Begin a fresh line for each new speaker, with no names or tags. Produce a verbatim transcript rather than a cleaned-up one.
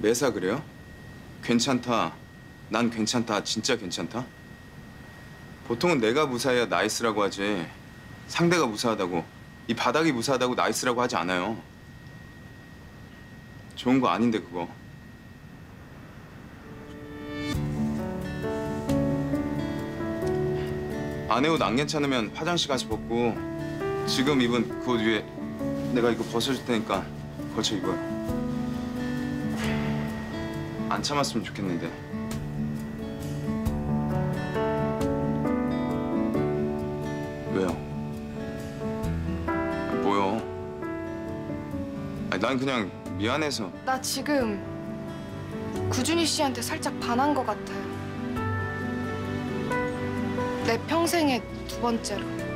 매사 그래요? 괜찮다. 난 괜찮다. 진짜 괜찮다? 보통은 내가 무사해야 나이스라고 하지. 상대가 무사하다고, 이 바닥이 무사하다고 나이스라고 하지 않아요. 좋은 거 아닌데 그거. 안에 옷 안 괜찮으면 화장실 가서 벗고 지금 입은 그 옷 위에 내가 이거 벗어줄 테니까 걸쳐 입어요. 안 참았으면 좋겠는데. 왜요? 뭐요? 아니, 난 그냥 미안해서.
나 지금 구준희 씨한테 살짝 반한 것 같아요. 내 평생에 두 번째로.